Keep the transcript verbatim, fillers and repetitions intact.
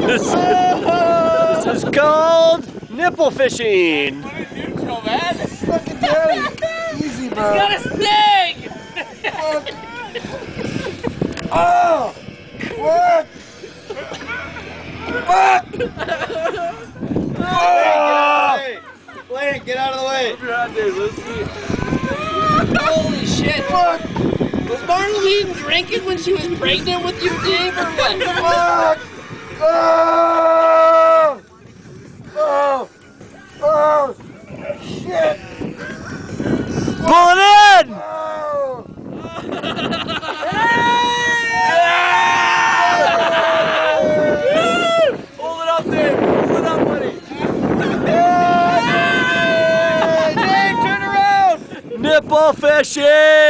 this, this is called nipple fishing. Put it neutral, man. Fucking dirty. Easy, bro. It's got a snag. Oh! What? Fuck! Oh! Lane, get out of the way. Move your hand, Dave. Let's see. Holy shit. Fuck! Was Marlene drinking when she was pregnant with you, Dave, or what? Fuck! Oh! Oh! Oh! Shit! Pull it in! Oh! Hold it up, Dave. Hold it up, buddy. Hey, Dave, turn around! Nipple fishing!